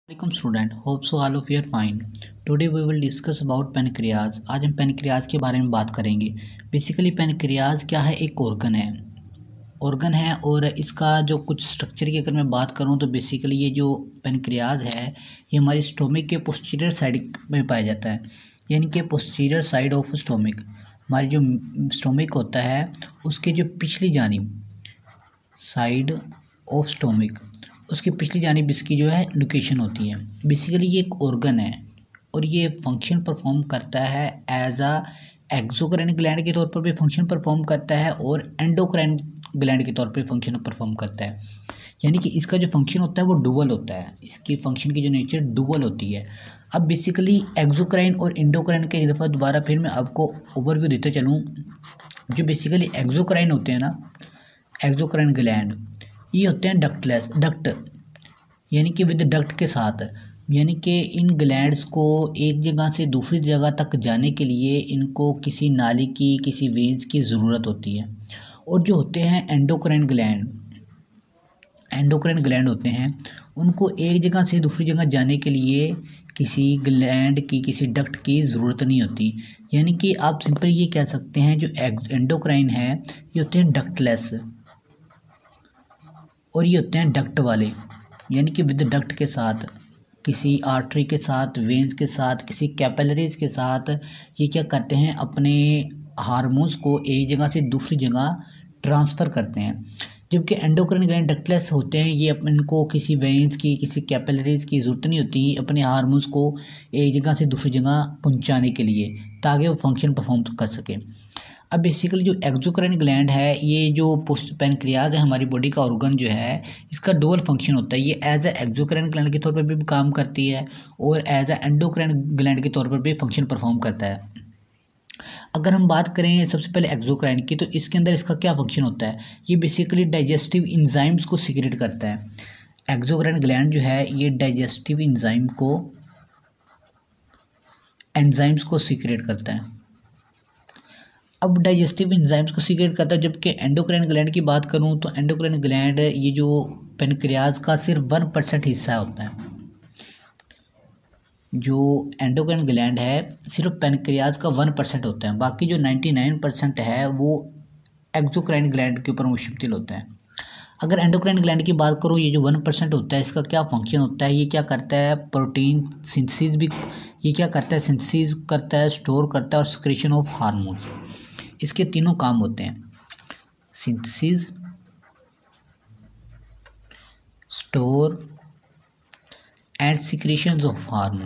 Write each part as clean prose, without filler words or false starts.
Welcome student, hope so all of you are fine. Today we will discuss about pancreas. आज हम pancreas के बारे में बात करेंगे. बेसिकली pancreas क्या है? एक ऑर्गन है और इसका जो कुछ स्ट्रक्चर की अगर मैं बात करूं तो बेसिकली ये जो pancreas है ये हमारी स्टोमिक के पोस्टीरियर साइड में पाया जाता है, यानी कि पोस्टीरियर साइड ऑफ स्टोमिक. हमारी जो स्टोमिक होता है उसके जो पिछली जानिब साइड ऑफ स्टोमिक उसकी पिछली जानिब इसकी जो है लोकेशन होती है. बेसिकली ये एक ऑर्गन है और ये फंक्शन परफॉर्म करता है एज अ एक्सोक्राइन ग्लैंड के तौर पर भी फंक्शन परफॉर्म करता है और एंडोक्राइन ग्लैंड के तौर पर फंक्शन परफॉर्म करता है. यानी कि इसका जो फंक्शन होता है वो डुअल होता है, इसकी फंक्शन की जो नेचर डुअल होती है. अब बेसिकली एक्सोक्राइन और एंडोक्राइन के एक दफ़ा दोबारा फिर मैं आपको ओवरव्यू देते चलूँ. जो बेसिकली एक्सोक्राइन होते हैं ना, एक्सोक्राइन ग्लैंड, ये होते हैं डक्ट यानी कि विद डक्ट के साथ. यानी कि इन ग्लैंड्स को एक जगह से दूसरी जगह तक जाने के लिए इनको किसी नाली की, किसी वेंस की ज़रूरत होती है. और जो होते हैं एंडोक्राइन ग्लैंड होते हैं, उनको एक जगह से दूसरी जगह जाने के लिए किसी ग्लैंड की, किसी डक्ट की ज़रूरत नहीं होती. यानी कि आप सिंपल ये कह सकते हैं जो एंडोक्राइन है ये होते हैं डक्टलेस और ये होते हैं डक्ट वाले, यानी कि विद डक्ट के साथ, किसी आर्टरी के साथ, वेंस के साथ, किसी कैपिलरीज के साथ ये क्या करते हैं, अपने हार्मोन्स को एक जगह से दूसरी जगह ट्रांसफ़र करते हैं. जबकि एंडोक्राइन ग्लैंड डक्टलेस होते हैं, ये इनको किसी वेंस की, किसी कैपिलरीज की ज़रूरत नहीं होती अपने हार्मोन्स को एक जगह से दूसरी जगह पहुंचाने के लिए, ताकि वो फंक्शन परफॉर्म कर सके. अब बेसिकली जो एक्सोक्राइन ग्लैंड है, ये जो पैनक्रियाज है हमारी बॉडी का ऑर्गन जो है, इसका डुअल फंक्शन होता है. ये एज ए एक्सोक्राइन ग्लैंड के तौर पर भी काम करती है और एज ए एंडोक्राइन ग्लैंड के तौर पर भी फंक्शन परफॉर्म करता है. अगर हम बात करें सबसे पहले एक्सोक्राइन की, तो इसके अंदर इसका क्या फंक्शन होता है? ये बेसिकली डाइजेस्टिव इंजाइम्स को सीक्रेट करता है. एक्सोक्राइन ग्लैंड जो है ये डाइजेस्टिव एंजाइम्स को सीक्रेट करता है. अब डाइजेस्टिव एंजाइम्स को सीक्रेट करता है. जबकि एंडोक्राइन ग्लैंड की बात करूं तो एंडोक्राइन ग्लैंड ये जो पैनक्रियाज का सिर्फ 1% हिस्सा होता है. जो एंडोक्राइन ग्लैंड है सिर्फ पैनक्रियाज का 1% होता है, बाकी जो 99% है वो एक्सोक्राइन ग्लैंड के ऊपर मुश्तमिल होता है. अगर एंडोक्राइन ग्लैंड की बात करूँ, ये जो 1% होता है इसका क्या फंक्शन होता है? ये क्या करता है? प्रोटीन सिंथेसिस भी ये क्या करता है? सिंथेसिस करता है, स्टोर करता है और सिक्रेशन ऑफ हार्मोन्स. इसके तीनों काम होते हैं: synthesis, store and secretions of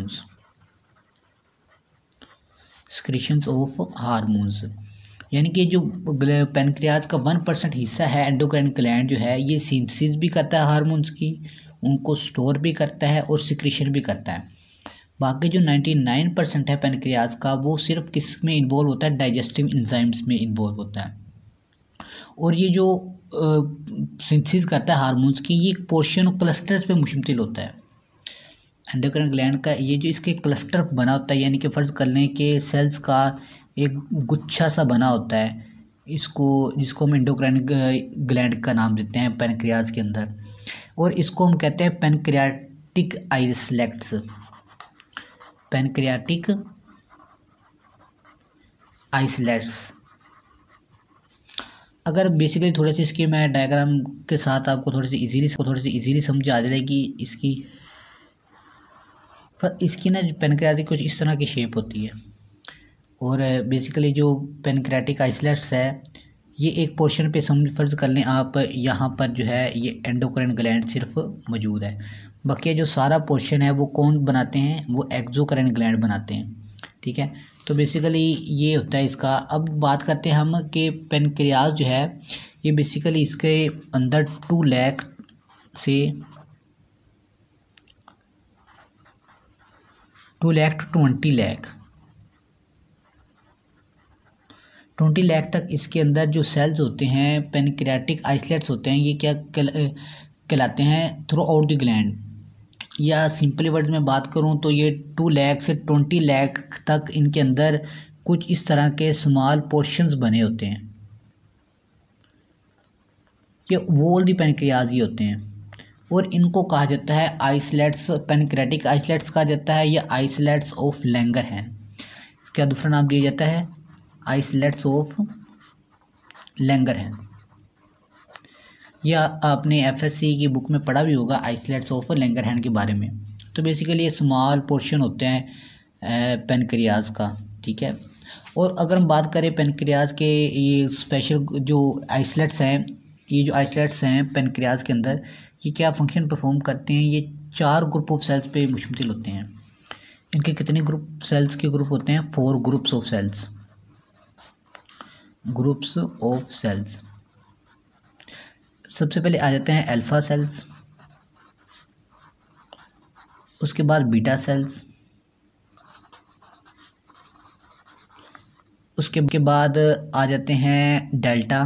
hormones. यानी कि जो पैनक्रियाज का 1% हिस्सा है एंडोक्राइन ग्लैंड जो है, ये सिंथेसिस भी करता है हार्मोन्स की, उनको स्टोर भी करता है और सिक्रेशन भी करता है. बाकी जो 99% है पैनक्रियाज का, वो सिर्फ किस में इन्वॉल्व होता है? डाइजेस्टिव एंजाइम्स में इन्वॉल्व होता है. और ये जो सिंथेसिस करता है हार्मोन्स की, ये पोर्शन और क्लस्टर्स पे मुश्तमिल होता है. एंडोक्राइन ग्लैंड का ये जो इसके क्लस्टर बना होता है, यानी कि फ़र्ज़ कर लें कि सेल्स का एक गुच्छा सा बना होता है, जिसको हम एंडोक्राइन ग्लैंड का नाम देते हैं पैनक्रियाज के अंदर. और इसको हम कहते हैं पैनक्रियाटिक आइसलेट्स. अगर बेसिकली थोड़े से इसकी मैं डायग्राम के साथ आपको थोड़ी सी इजीली समझ आ जाएगी. इसकी ना जो पैनक्रियाटिक कुछ इस तरह की शेप होती है. और बेसिकली जो पैनक्रियाटिक आइसलेट्स है, ये एक पोर्शन पे फ़र्ज़ कर लें आप, यहाँ पर जो है ये एंडोक्राइन ग्लैंड सिर्फ मौजूद है. बाकी जो सारा पोर्शन है वो कौन बनाते हैं? वो एक्सोक्राइन ग्लैंड बनाते हैं. ठीक है, तो बेसिकली ये होता है इसका. अब बात करते हैं हम कि पैनक्रियाज जो है ये बेसिकली इसके अंदर 2 लाख से 20 लाख तक इसके अंदर जो सेल्स होते हैं, पैनक्रियाटिक आइसलेट्स होते हैं, ये क्या कहलाते हैं? Throughout the gland. या सिंपली वर्ड्स में बात करूं तो ये 2 लाख से 20 लाख तक इनके अंदर कुछ इस तरह के स्मॉल पोर्शंस बने होते हैं. ये वॉल दी पैनक्रियाज ही होते हैं. और इनको कहा जाता है आइसलेट्स, पैनक्रेटिक आइसलेट्स कहा जाता है या आइसलेट्स ऑफ लैंगरहैन। क्या दूसरा नाम दिया जाता है? Islets of Langerhans. या आपने एफएससी की बुक में पढ़ा भी होगा आइसलेट्स ऑफ लैंगरहैन के बारे में। तो बेसिकली ये स्मॉल पोर्शन होते हैं पैनक्रियाज का, ठीक है। और अगर हम बात करें पैनक्रियाज के ये स्पेशल जो आइसलेट्स हैं, ये जो आइसलेट्स हैं पैनक्रियाज के अंदर, ये क्या फंक्शन परफॉर्म करते हैं? ये 4 ग्रुप ऑफ सेल्स पे मुश्तमिल होते हैं। इनके कितने ग्रुप सेल्स के ग्रुप होते हैं? 4 groups of cells, groups of cells. सबसे पहले आ जाते हैं अल्फा सेल्स, उसके बाद बीटा सेल्स, उसके बाद आ जाते हैं डेल्टा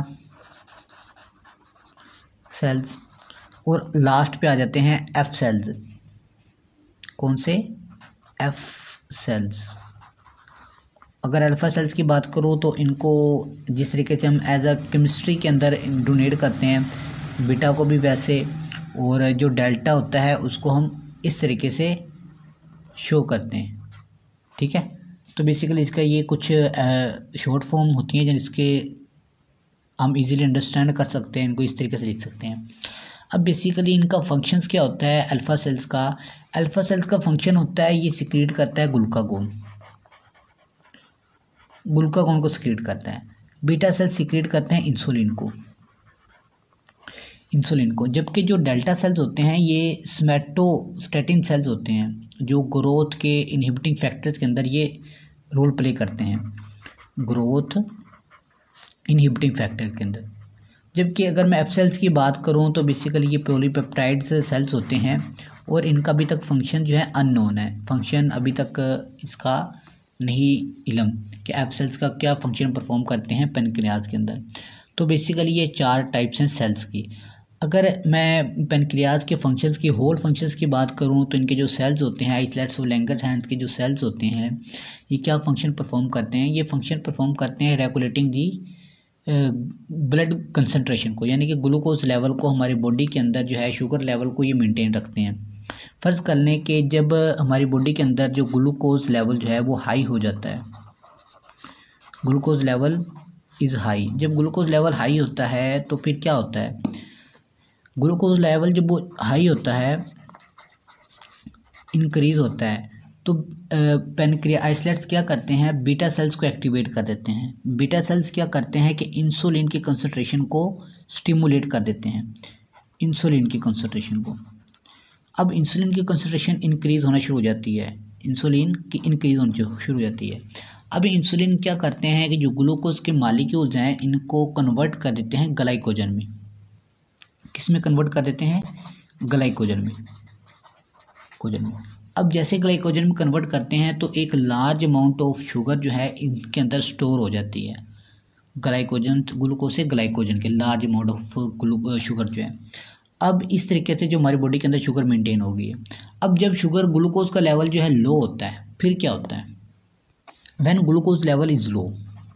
सेल्स, और लास्ट पे आ जाते हैं एफ सेल्स। कौन से? F cells. अगर अल्फ़ा सेल्स की बात करूँ तो इनको जिस तरीके से हम एज अ केमिस्ट्री के अंदर डोनेट करते हैं, बीटा को भी वैसे, और जो डेल्टा होता है उसको हम इस तरीके से शो करते हैं, ठीक है। तो बेसिकली इसका ये कुछ शॉर्ट फॉर्म होती हैं जिसके हम इजीली अंडरस्टैंड कर सकते हैं, इनको इस तरीके से लिख सकते हैं। अब बेसिकली इनका फंक्शंस क्या होता है अल्फ़ा सेल्स का? अल्फ़ा सेल्स का फंक्शन होता है ये सिक्रीट करता है ग्लूकागोन, ग्लूकागोन को सिक्रीट करता है। बीटा सेल्स सिक्रीट करते हैं इंसुलिन को, जबकि जो डेल्टा सेल्स होते हैं ये सोमैटोस्टैटिन सेल्स होते हैं जो ग्रोथ के इनहिबिटिंग फैक्टर्स के अंदर ये रोल प्ले करते हैं, ग्रोथ इनहिबिटिंग फैक्टर के अंदर। जबकि अगर मैं एफ सेल्स की बात करूं तो बेसिकली ये पॉलीपेप्टाइड्स सेल्स होते हैं और इनका अभी तक फंक्शन जो है अननोन है, फंक्शन अभी तक इसका नहीं इल्म कि एफ सेल्स का क्या फंक्शन परफॉर्म करते हैं पैनक्रियाज के अंदर। तो बेसिकली ये 4 टाइप्स हैं सेल्स की। अगर मैं पैनक्रियाज के फंक्शंस की होल फंक्शंस की बात करूं तो इनके जो सेल्स होते हैं आइसलेट्स ऑफ लैंगरहैन के जो सेल्स होते हैं ये क्या फंक्शन परफॉर्म करते हैं? ये फंक्शन परफॉर्म करते हैं रेगुलेटिंग दी ब्लड कंसंट्रेशन को, यानी कि ग्लूकोज लेवल को हमारी बॉडी के अंदर जो है शुगर लेवल को ये मेंटेन रखते हैं। फ़र्ज़ कर लें कि जब हमारी बॉडी के अंदर जो ग्लूकोज लेवल जो है वो हाई हो जाता है, ग्लूकोज लेवल इज़ हाई, जब ग्लूकोज लेवल हाई होता है तो फिर क्या होता है? ग्लूकोज लेवल जब वो हाई होता है, इंक्रीज़ होता है, तो पैनक्रिया आइसलेट्स क्या करते हैं? बीटा सेल्स को एक्टिवेट कर देते हैं। बीटा सेल्स क्या करते हैं कि इंसुलिन की कंसंट्रेशन को स्टिमुलेट कर देते हैं, इंसुलिन की कंसंट्रेशन को। अब इंसुलिन की कंसंट्रेशन इंक्रीज़ होना शुरू हो जाती है, इंसुलिन की इंक्रीज़ होनी शुरू हो जाती है। अब इंसुलिन क्या करते हैं कि जो ग्लूकोज के मालिक्यूल्स हैं इनको कन्वर्ट कर देते हैं ग्लाइकोजन में। किस में कन्वर्ट कर देते हैं? ग्लाइकोजन में, अब जैसे ग्लाइकोजन में कन्वर्ट करते हैं तो एक लार्ज अमाउंट ऑफ शुगर जो है इनके अंदर स्टोर हो जाती है, ग्लाइकोजन, ग्लूकोज से ग्लाइकोजन के लार्ज अमाउंट ऑफ शुगर जो है। अब इस तरीके से जो हमारी बॉडी के अंदर शुगर मेंटेन हो गई है। अब जब शुगर ग्लूकोज का लेवल जो है लो होता है, फिर क्या होता है? When glucose level is low,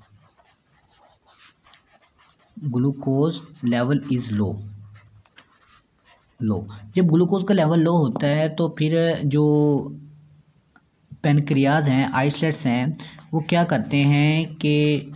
glucose level is low, जब ग्लूकोज का लेवल लो होता है तो फिर जो पैनक्रियाज हैं, आइसलेट्स हैं, वो क्या करते हैं कि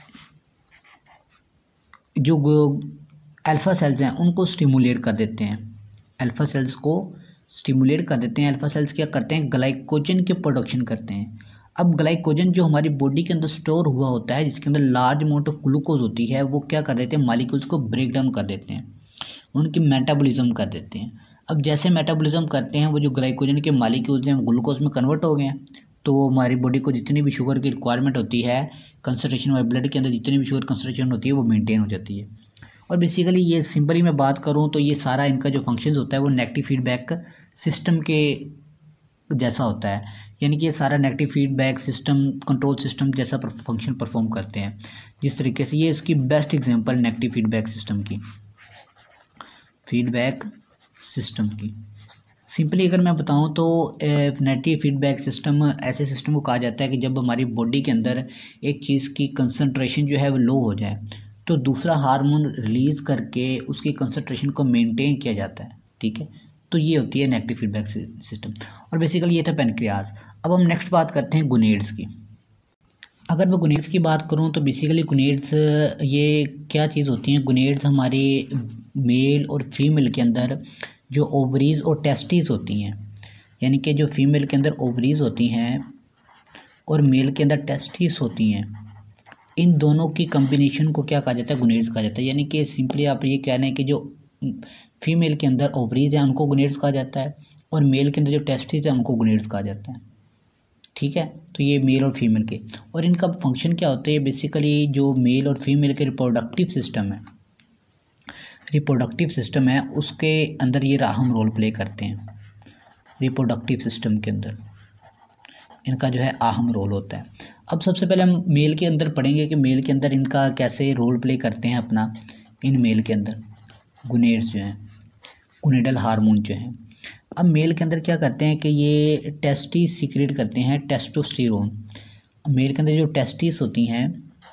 जो अल्फ़ा सेल्स हैं उनको स्टिमुलेट कर देते हैं, अल्फ़ा सेल्स को स्टिमुलेट कर देते हैं। अल्फ़ा सेल्स क्या करते हैं? ग्लाइकोजन के प्रोडक्शन करते हैं। अब ग्लाइकोजन जो हमारी बॉडी के अंदर स्टोर हुआ होता है जिसके अंदर लार्ज अमाउंट ऑफ ग्लूकोज होती है, वो क्या कर देते हैं? मॉलिक्यूल्स को ब्रेक डाउन कर देते हैं, उनकी मेटाबॉलिज्म कर देते हैं। अब जैसे मेटाबॉलिज्म करते हैं वो जो ग्लाइकोजन के मॉलिक्यूल्स हैं ग्लूकोज में कन्वर्ट हो गए हैं, तो हमारी बॉडी को जितनी भी शुगर की रिक्वायरमेंट होती है, कंसंट्रेशन हमारे ब्लड के अंदर जितनी भी शुगर कंसंट्रेशन होती है वो मेंटेन हो जाती है। और बेसिकली ये सिंपली मैं बात करूँ तो ये सारा इनका जो फंक्शंस होता है वो नेगेटिव फीडबैक सिस्टम के जैसा होता है, यानी कि ये सारा negative feedback system, control system जैसा फंक्शन परफॉर्म करते हैं। जिस तरीके से ये इसकी best example negative feedback system की, फीडबैक सिस्टम की सिंपली अगर मैं बताऊं तो नेगेटिव फीडबैक सिस्टम ऐसे सिस्टम को कहा जाता है कि जब हमारी बॉडी के अंदर एक चीज़ की कंसंट्रेशन जो है वो लो हो जाए तो दूसरा हार्मोन रिलीज़ करके उसकी कंसंट्रेशन को मेंटेन किया जाता है, ठीक है। तो ये होती है नेगेटिव फीडबैक सिस्टम। और बेसिकली ये था पैनक्रियाज। अब हम नेक्स्ट बात करते हैं गोनेड्स की। अगर मैं गोनेड्स की बात करूं तो बेसिकली गोनेड्स ये क्या चीज़ होती हैं। गोनेड्स हमारे मेल और फीमेल के अंदर जो ओवरीज और टेस्टिस होती हैं, यानी कि जो फीमेल के अंदर ओवरीज होती हैं और मेल के अंदर टेस्टिस होती हैं, इन दोनों की कम्बिनेशन को क्या कहा जाता है, गोनेड्स कहा जाता है। यानी कि सिंपली आप ये कह रहे हैं कि जो फीमेल के अंदर ओवरीज हैं उनको गोनेड्स कहा जाता है और मेल के अंदर जो टेस्टिस है उनको गोनेड्स कहा जाता है। ठीक है, तो ये मेल और फीमेल के, और इनका फंक्शन क्या होता है। बेसिकली जो मेल और फीमेल के रिप्रोडक्टिव सिस्टम है उसके अंदर ये अहम रोल प्ले करते हैं। रिप्रोडक्टिव सिस्टम के अंदर इनका जो है अहम रोल होता है। अब सबसे पहले हम मेल के अंदर पढ़ेंगे कि मेल के अंदर इनका कैसे रोल प्ले करते हैं अपना। इन मेल के अंदर गोनेड्स जो हैं, गोनेडल हार्मोन जो हैं, अब मेल के अंदर क्या करते हैं कि ये टेस्टिस सीक्रेट करते हैं टेस्टोस्टेरोन। मेल के अंदर जो टेस्टिस होती हैं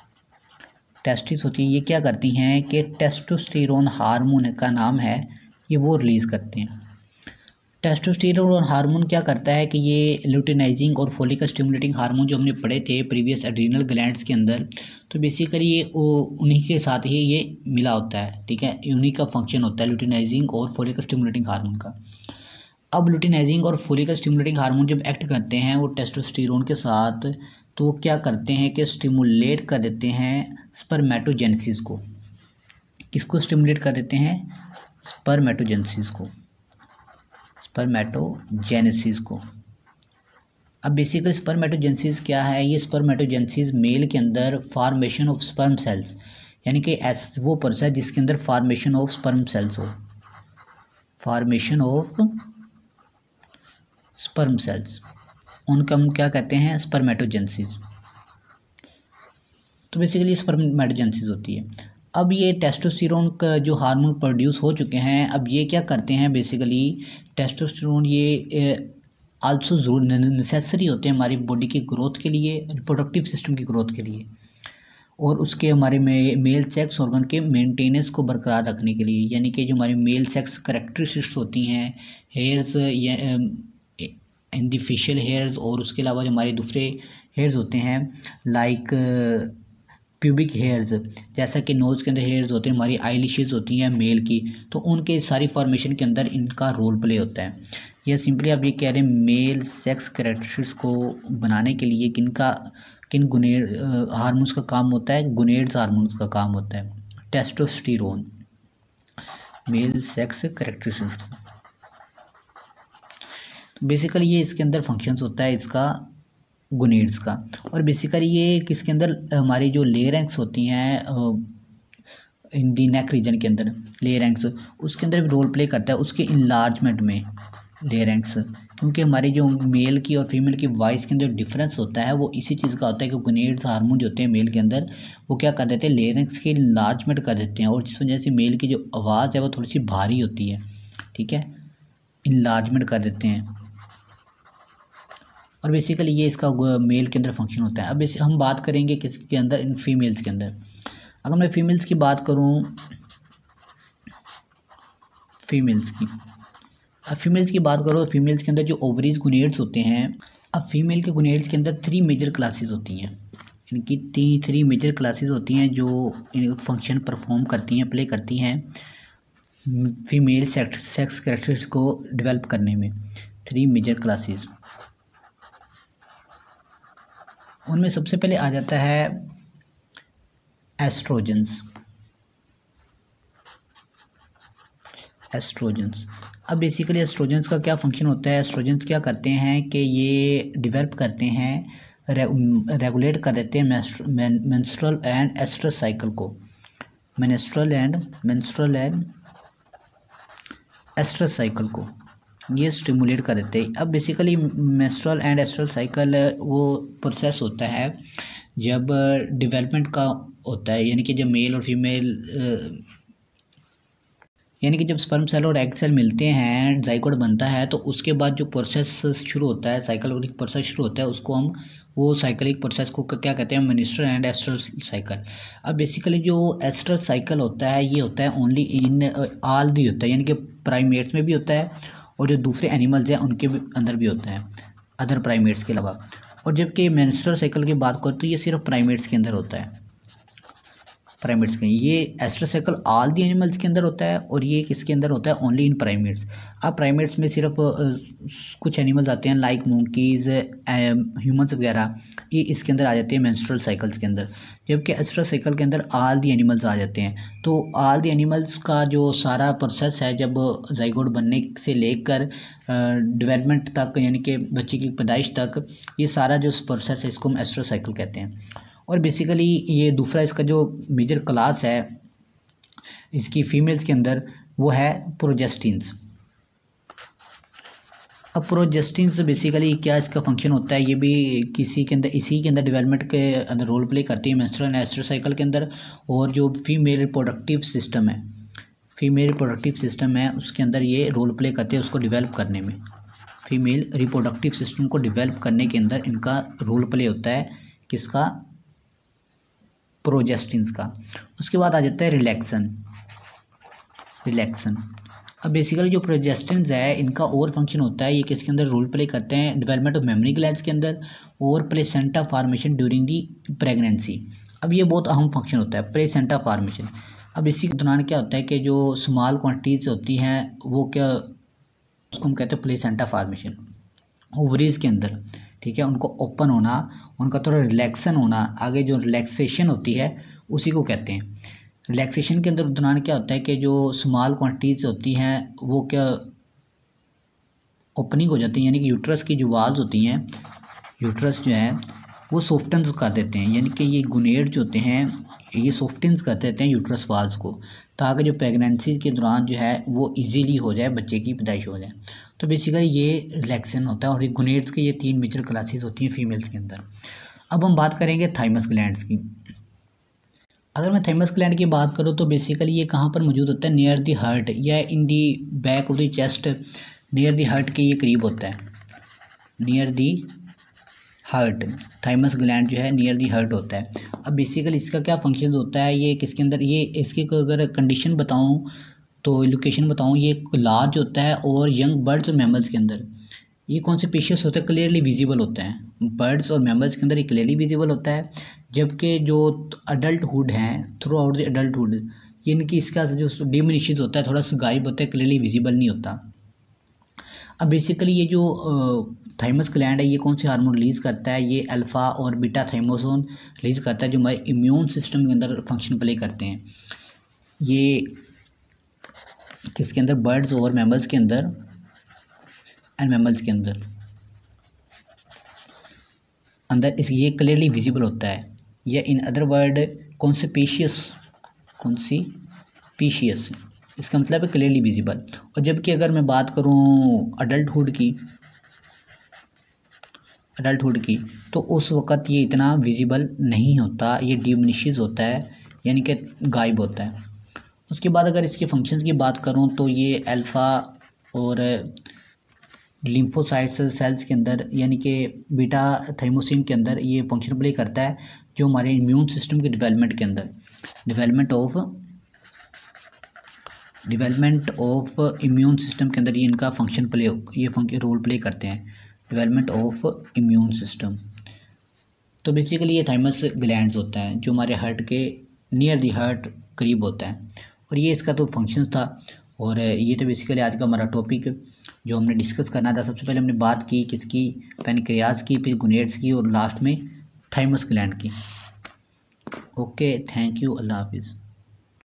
ये क्या करती हैं कि टेस्टोस्टेरोन हार्मोन का नाम है, ये वो रिलीज़ करते हैं। टेस्टोस्टेरोन हार्मोन क्या करता है कि ये ल्यूटिनाइजिंग और फोलिकल स्टिमुलेटिंग हार्मोन जो हमने पढ़े थे प्रीवियस एड्रीनल ग्लैंड्स के अंदर, तो बेसिकली ये उन्हीं के साथ ही ये मिला होता है। ठीक है, उन्हीं का फंक्शन होता है ल्यूटिनाइजिंग और फोलिकल स्टिमुलेटिंग हार्मोन का। अब ल्यूटिनाइजिंग और फोलिकल स्टिमुलेटिंग हार्मोन जब एक्ट करते हैं वो टेस्टोस्टेरोन के साथ, तो क्या करते हैं कि स्टिमुलेट कर देते हैं स्पर्मेटोजेनेसिस को। किसको स्टिमुलेट कर देते हैं, स्पर्मेटोजेनेसिस को। अब बेसिकली स्पर्मेटोजेनेसिस क्या है, ये स्पर्मेटोजेनेसिस मेल के अंदर फॉर्मेशन ऑफ स्पर्म सेल्स, यानी कि वो प्रोसेस जिसके अंदर फॉर्मेशन ऑफ स्पर्म सेल्स हो, फॉर्मेशन ऑफ स्पर्म सेल्स, उनका हम क्या कहते हैं, स्पर्मेटोजेनेसिस। तो बेसिकली स्पर्मेटोजेनेसिस होती है। अब ये टेस्टोस्टेरोन का जो हार्मोन प्रोड्यूस हो चुके हैं, अब ये क्या करते हैं, बेसिकली टेस्टोस्टेरोन ये आल्सो ज़रूर नेसेसरी होते हैं हमारी बॉडी की ग्रोथ के लिए, रिप्रोडक्टिव सिस्टम की ग्रोथ के लिए, और उसके हमारे मेल सेक्स ऑर्गन के मेंटेनेंस को बरकरार रखने के लिए। यानी कि जो हमारी मेल सेक्स कैरेक्टरिस्टिक्स होती हैं, hairs in the facial hairs, और उसके अलावा जो हमारे दूसरे हेयर्स होते हैं लाइक प्यूबिक हेयर्स, जैसा कि नोज़ के अंदर हेयर्स होते हैं, हमारी आईलिशेस होती हैं मेल की, तो उनके सारी फॉर्मेशन के अंदर इनका रोल प्ले होता है। या सिंपली आप ये कह रहे हैं मेल सेक्स कैरेक्टरिस्टिक्स को बनाने के लिए किन गोनेड हार्मोन्स का काम होता है, गोनेड्स हार्मोन्स का काम होता है। Testosterone, male sex characteristics, basically ये इसके अंदर फंक्शंस होता है इसका गोनेड्स का। और बेसिकली ये किसके अंदर, हमारी जो लेयरिंग्स होती हैं इन दी नेक रीजन के अंदर, लेयरिंग्स उसके अंदर भी रोल प्ले करता है, उसके इनलार्जमेंट में लेयरिंग्स, क्योंकि हमारी जो मेल की और फीमेल की वॉइस के अंदर डिफरेंस होता है वो इसी चीज़ का होता है कि गोनेड्स हार्मोन जो होते हैं मेल के अंदर वो क्या कर देते हैं, लेयरिंग्स की इनलार्जमेंट कर देते हैं, और जिस वजह से मेल की जो आवाज़ है वो थोड़ी सी भारी होती है। ठीक है, इनलार्जमेंट कर देते हैं, और बेसिकली ये इसका मेल के अंदर फंक्शन होता है। अब हम बात करेंगे किसके अंदर, इन फीमेल्स के अंदर। अगर मैं फीमेल्स की बात करूं, फीमेल्स की बात करो, फीमेल्स के अंदर जो ओवरीज गोनेड्स होते हैं, अब फीमेल के गोनेड्स के अंदर 3 मेजर क्लासेस होती हैं, इनकी 3 मेजर क्लासेस होती हैं जो फंक्शन परफॉर्म करती हैं, प्ले करती हैं फीमेल सेक्स कैरेक्टरिस्टिक्स को डेवलप करने में। 3 मेजर क्लासेस, उनमें सबसे पहले आ जाता है एस्ट्रोजेंस। अब बेसिकली एस्ट्रोजेंस का क्या फंक्शन होता है, एस्ट्रोजेंस क्या करते हैं कि ये डेवलप करते हैं, रेगुलेट कर देते हैं मेंस्ट्रुअल एंड एस्ट्रस साइकिल को, मेंस्ट्रुअल एंड एस्ट्रस साइकिल को ये स्टिमुलेट कर देते हैं। अब basically menstrual and estrous cycle वो प्रोसेस होता है जब डेवलपमेंट का होता है, यानी कि जब मेल और फीमेल यानी कि जब स्पर्म सेल और एग सेल मिलते हैं, जाइगोट बनता है, तो उसके बाद जो प्रोसेस शुरू होता है, साइक्लिक प्रोसेस शुरू होता है, उसको हम वो साइक्लिक प्रोसेस को क्या कहते हैं, मेंस्ट्रुअल एंड एस्ट्रल साइकिल। अब बेसिकली जो एस्ट्रल साइकिल होता है ये होता है ओनली इन ऑल दी होता है, यानी कि प्राइमेट्स में भी होता है और जो दूसरे एनिमल्स हैं उनके भी अंदर भी होता है, अदर प्राइमेट्स के अलावा। और जबकि मेंस्ट्रुअल साइकिल की बात करो तो ये सिर्फ प्राइमेट्स के अंदर होता है, प्राइमेट्स के। ये estrous cycle all the animals के अंदर होता है और ये किसके अंदर होता है, ओनली इन प्राइमेट्स। अब प्राइमेट्स में सिर्फ कुछ एनिमल्स आते हैं लाइक मंकीज़, ह्यूमंस वगैरह, ये इसके अंदर आ जाते हैं मेंस्ट्रुअल साइकिल्स के अंदर, जबकि एस्ट्रल साइकिल के अंदर ऑल दी एनिमल्स आ जाते हैं। तो ऑल दी एनिमल्स का जो सारा प्रोसेस है, जब जाइगोट बनने से लेकर डेवलपमेंट तक, यानी कि बच्चे की पैदाइश तक, ये सारा जो प्रोसेस है इसको हम एस्ट्रल साइकिल कहते हैं। और बेसिकली ये दूसरा इसका जो मेजर क्लास है इसकी फीमेल्स के अंदर वो है प्रोजेस्टिन्स। अब प्रोजेस्टिन्स बेसिकली क्या इसका फंक्शन होता है, ये भी किसी के अंदर, इसी के अंदर डेवलपमेंट के अंदर रोल प्ले करती है मेंस्ट्रुअल एंड एस्ट्रल साइकिल के अंदर। और जो फीमेल रिप्रोडक्टिव सिस्टम है, फीमेल रिप्रोडक्टिव सिस्टम है उसके अंदर ये रोल प्ले करते हैं उसको डेवलप करने में। फीमेल रिप्रोडक्टिव सिस्टम को डेवलप करने के अंदर इनका रोल प्ले होता है, किसका, प्रोजेस्टिन्स का। उसके बाद आ जाता है रिलैक्सन। अब बेसिकली जो प्रोजेस्टिन्स है इनका और फंक्शन होता है, ये किसके अंदर रोल प्ले करते हैं, डेवलपमेंट ऑफ मेमोरी ग्लैंड्स के अंदर और placenta formation during the pregnancy. अब ये बहुत अहम फंक्शन होता है प्लेसेंटा फॉर्मेशन। अब इसी के दौरान क्या होता है कि जो स्मॉल क्वांटिटीज होती हैं वो क्या, उसको हम कहते हैं प्लेसेंटा फॉर्मेशन, ओवरीज के अंदर, ठीक है, उनको ओपन होना, उनका थोड़ा रिलैक्सन होना, आगे जो रिलैक्सेशन होती है उसी को कहते हैं। रिलैक्सेशन के अंदर दौरान क्या होता है कि जो स्मॉल क्वांटिटीज़ होती हैं वो क्या ओपनिंग हो जाती हैं, यानी कि यूट्रस की जो वाल्स होती हैं, यूट्रस जो है वो सॉफ्टन्स कर देते हैं, यानी कि ये गुनेड जो होते हैं ये सॉफ्टन्स कर देते हैं यूट्रस वाल्स को, ताकि जो प्रेगनेंसी के दौरान जो है वो इजीली हो जाए, बच्चे की पैदाइश हो जाए। तो बेसिकली ये रिलैक्सन होता है। और ये गुनेड्स के ये 3 मेजर क्लासेस होती हैं फीमेल्स के अंदर। अब हम बात करेंगे थाइमस ग्लैंड्स की। अगर मैं थाइमस ग्लैंड की बात करूँ तो बेसिकली ये कहाँ पर मौजूद होता है, नियर दी हार्ट या in the back of the chest, near the heart के ये करीब होता है, near the heart. Thymus gland जो है नियर दी हार्ट होता है। अब बेसिकली इसका क्या फंक्शन होता है, ये किसके अंदर, ये इसकी अगर कंडीशन बताऊँ तो लोकेशन बताऊँ, ये लार्ज होता है और यंग बर्ड्स और मैमल्स के अंदर। ये कौन से स्पीशीज होता है, क्लियरली विजिबल होता है, बर्ड्स और मैमल्स के अंदर ये क्लियरली विजिबल होता है। जबकि जो अडल्टहुड हैं, थ्रू आउट द अडल्टहुड, ये इनकी इसका जो डिमिनिशेस होता है, थोड़ा सा गायब होता है, क्लियरली विजिबल नहीं होता। अब बेसिकली ये जो थाइमस ग्लैंड है ये कौन से हार्मोन रिलीज़ करता है, ये अल्फ़ा और बीटा थाइमोसोन रिलीज़ करता है, जो हमारे इम्यून सिस्टम के अंदर फंक्शन प्ले करते हैं। ये किसके अंदर, बर्ड्स और मैमल्स के अंदर एंड मैमल्स के अंदर इस ये क्लियरली विजिबल होता है, या इन अदर वर्ड कॉन्स्पिशियस, इसका मतलब है क्लियरली विजिबल। और जबकि अगर मैं बात करूं अडल्टहुड की तो उस वक़्त ये इतना विजिबल नहीं होता, ये डिमिनिशेस होता है, यानी कि गायब होता है। उसके बाद अगर इसके फंक्शंस की बात करूं तो ये अल्फ़ा और लिम्फोसाइट्स सेल्स के अंदर, यानी कि बीटा थाइमोसिन के अंदर ये फंक्शन प्ले करता है, जो हमारे इम्यून सिस्टम के डेवलपमेंट के अंदर, डेवलपमेंट ऑफ इम्यून सिस्टम के अंदर ये इनका फंक्शन प्ले, ये रोल प्ले करते हैं, डेवलपमेंट ऑफ इम्यून सिस्टम। तो बेसिकली ये थाइमस ग्लैंड्स होता है जो हमारे हार्ट के नियर दी हार्ट करीब होता है। और ये इसका तो फंक्शंस था। और ये तो बेसिकली आज का हमारा टॉपिक जो हमने डिस्कस करना था। सबसे पहले हमने बात की किसकी, पैनक्रियाज की, फिर गुनेड्स की और लास्ट में थाइमस ग्लैंड की। ओके, थैंक यू, अल्लाह हाफिज़।